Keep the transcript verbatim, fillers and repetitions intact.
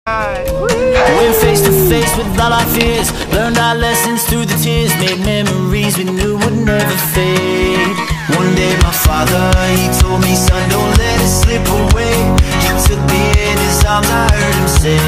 Went face to face with all our fears, learned our lessons through the tears, made memories we knew would never fade. One day my father, he told me, son, don't let it slip away. He took me in his arms, I heard him say,